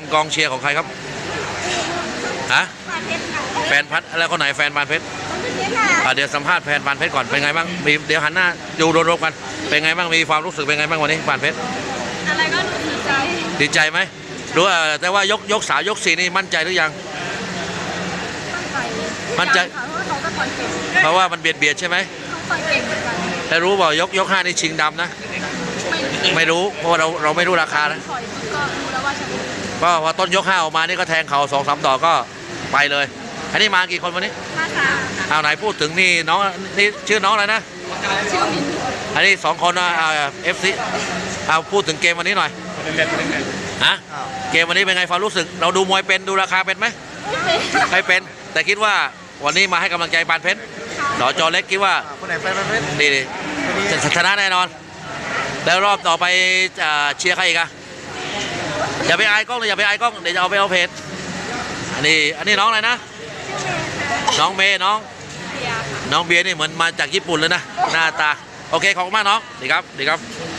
กองเชียร์ของใครครับฮะแฟนพัดแล้วคนไหนแฟนปานเพชรเดี๋ยวสัมภาษณ์แฟนปานเพชรก่อนเป็นไงบ้างมีเดี๋ยวหันหน้าดูรวมๆกันเป็นไงบ้างมีความรู้สึกเป็นไงบ้างวันนี้ปานเพชรอะไรก็ดีใจดีใจไหมรู้แต่ว่ายก3 ยก 4นี่มั่นใจหรือยังมั่นใจเพราะว่ามันเบียดใช่ไหมแต่รู้บอกยก 5นี่ชิงดำนะไม่รู้เพราะว่าเราไม่รู้ราคานะก็พอต้นยก 5ออกมานี่ก็แทงเข่า2-3 ดอกก็ไปเลยอันนี้มากี่คนวันนี้เอาไหนพูดถึงนี่น้องนี่ชื่อน้องอะไรนะอันนี้2 คนนะFC เอาพูดถึงเกมวันนี้หน่อยฮะเกมวันนี้เป็นไงความรู้สึกเราดูมวยเป็นดูราคาเป็นไหมไม่เป็นแต่คิดว่าวันนี้มาให้กำลังใจปานเพชรสจเล็กคิดว่าดีชนะแน่นอนแล้วรอบต่อไปเชียร์ใครอีกอะอย่าไปอายกล้องเลยอย่าไปอายกล้องเดี๋ยวจะเอาไปเอาเพจอันนี้น้องอะไรนะน้องเมย์น้องเบียร์นี่เหมือนมาจากญี่ปุ่นเลยนะหน้าตาโอเคขอบคุณมากน้องดีครับ